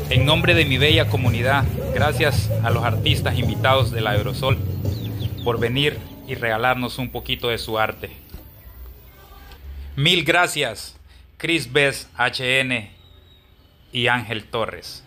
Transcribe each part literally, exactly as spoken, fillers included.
En nombre de mi bella comunidad, gracias a los artistas invitados del Aerosol por venir y regalarnos un poquito de su arte. Mil gracias, Chris Best H N y Ángel Torres.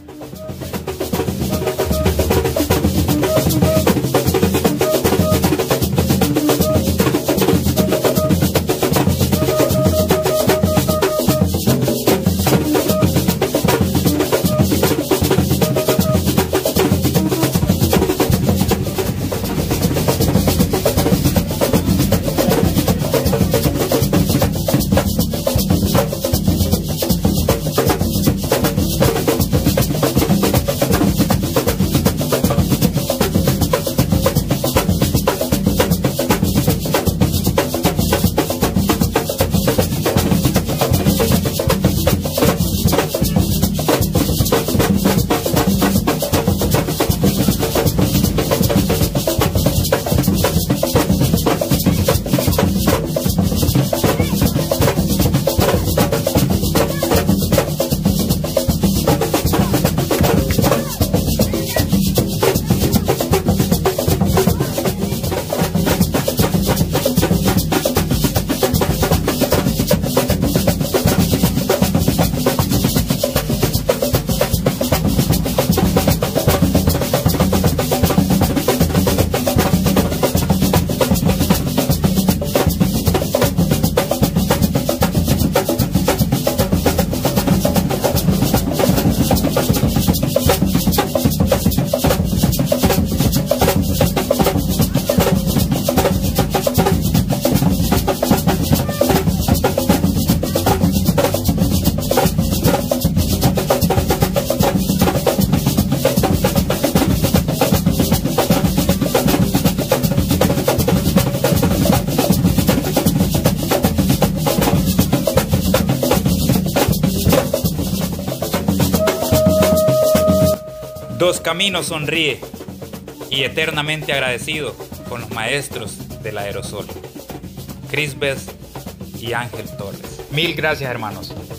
Dos Caminos sonríe y eternamente agradecido con los maestros del Aerosol, Chris Best y Ángel Torres. Mil gracias, hermanos.